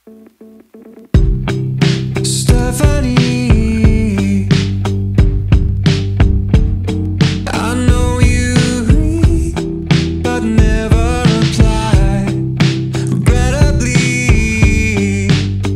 Stephanie, I know you read, but never reply. Regrettably,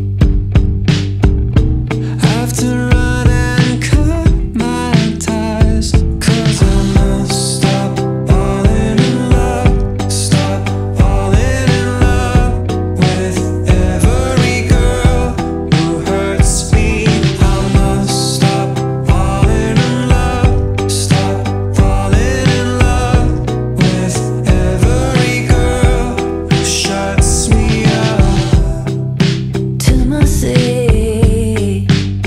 have to run and cut my ties, 'cause I must stop falling in love, stop falling in love with every girl who hurts me. I must stop falling in love, stop falling in love with every girl who shuts me up. To my sea,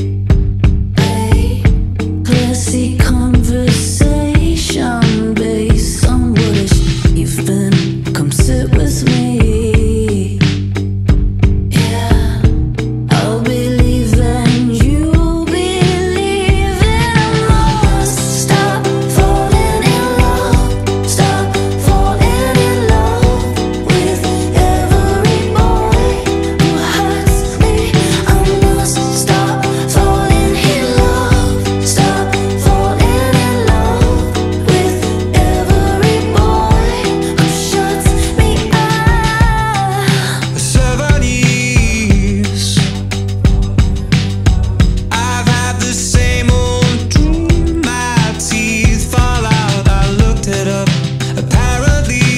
classy conversation based on what you've been. Come sit with me. Yeah, I'll believe and you'll believe it. I must stop falling in love, stop falling in love with every boy who hurts me. I must stop falling in love, stop falling in love with every boy who shuts me up. 7 years, I've had the same old dream. My teeth fall out, I looked it up. Apparently,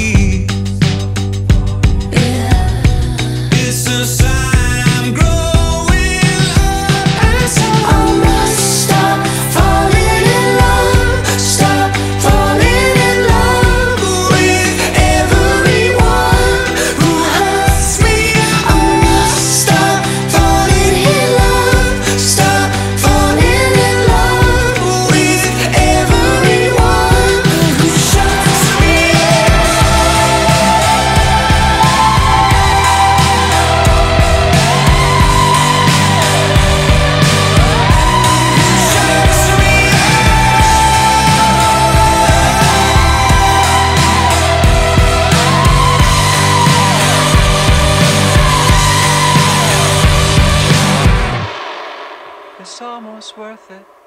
it's a sign I'm growing up. And so I must stop falling in love, stop falling in love with everyone who hurts me. I must stop falling in love, stop falling in love with everyone who shuts me It's almost worth it.